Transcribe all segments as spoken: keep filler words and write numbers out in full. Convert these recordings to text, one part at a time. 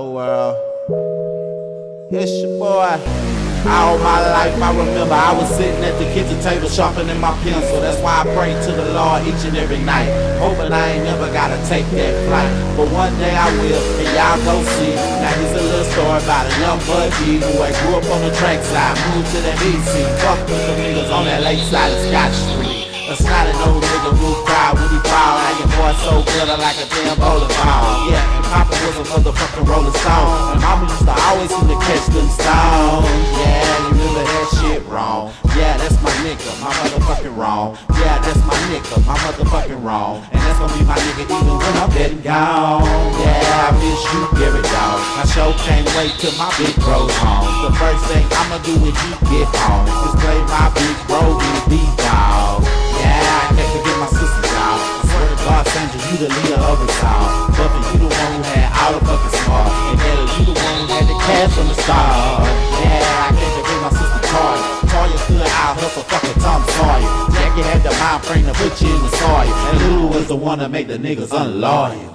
Hello world, it's your boy. All my life I remember I was sitting at the kitchen table sharpening my pencil. That's why I pray to the Lord each and every night, hoping I ain't never gotta take that flight. But one day I will, and y'all go see. Now here's a little story about a young buddy who I grew up on the trackside, moved to that B C, fucked with the niggas on that lakeside of Scotch Street. A snotty old nigga who cried when he proud. Now your boy so glitter like a damn bowling ball. Yeah, and Papa was a motherfucking rolling stone, and Mama used to always seem to catch them stones. Yeah, you remember that shit wrong. Yeah, that's my nigga, my motherfucking wrong. Yeah, that's my nigga, my motherfucking wrong. And that's gonna be my nigga even when I'm dead and gone. Yeah, I miss you, Gary dog. I sure can't wait till my big bro's home. The first thing I'ma do when he get home is play my big bro in the dog. Yeah, I can't forget my sister, y'all. I swear to God, Sandra, you the leader of us all. Buffy, you the one who had all the fucking smart. And Ella, you the one who had the cash from the start. Yeah, I can't forget my sister, Toya. Toya stood out her for fucking Tom Sawyer. Jackie had the mind frame to put you in the soil. And Lulu was the one to make the niggas unloyal.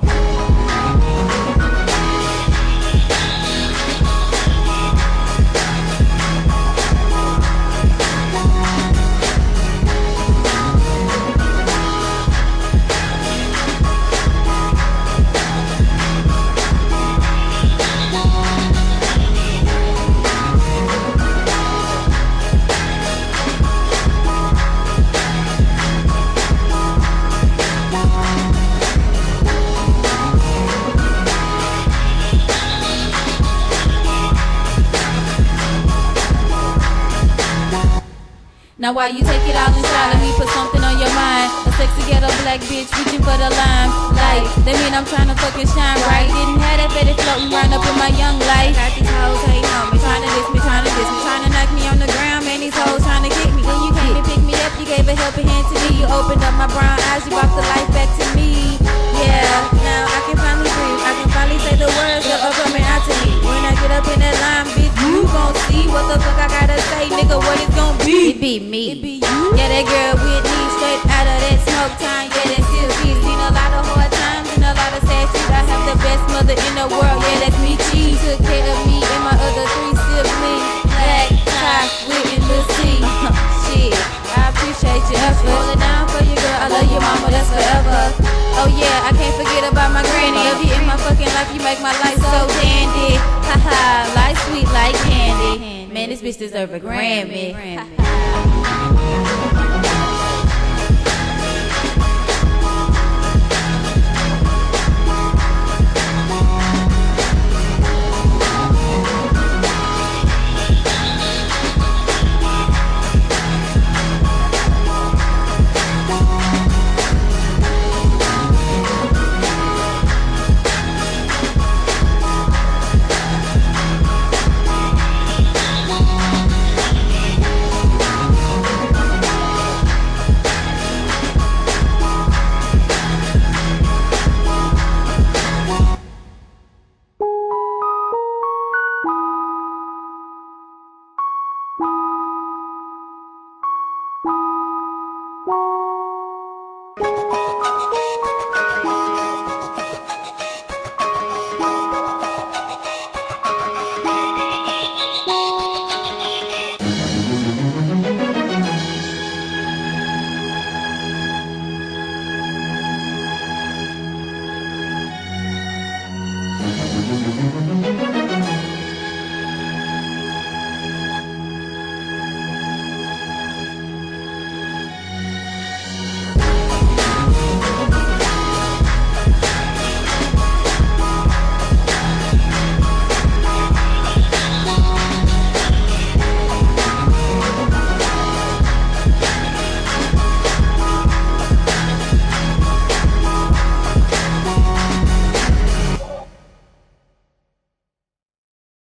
Now while you take it all in stride, let me put something on your mind. A sexy ghetto black bitch reaching for the lime. Like, that mean I'm trying to fucking shine right. Didn't have that fetish floating round up in my young life. Got these hoes hating on me, trying to diss me, trying to diss me, trying to knock me on the ground. Man, these hoes trying to kick me. When you came and picked me up, you gave a helping hand to me. You opened up my brown eyes, you brought the life back to me. Yeah, now I can finally breathe. I can finally say the words that are coming out to me. When I get up in that line, bitch, you gon' see what the fuck I gotta say, nigga, what it's gon' be. It be me. It be you. Yeah, that girl Whitney, straight out of that smoke time. Yeah, that still be. Seen a lot of hard times and a lot of sad shit. I have the best mother in the world. Yeah, that's me. She took care of me and my other three siblings. Black, tie, Whitney, Lucy. Shit, I appreciate your effort. Hold it down for you, girl. I love you, mama. That's forever. Oh yeah, I can't forget about my granny. Love you in my fucking life. You make my life so dandy. Haha, life sweet like candy. Man, this bitch deserve a Grammy.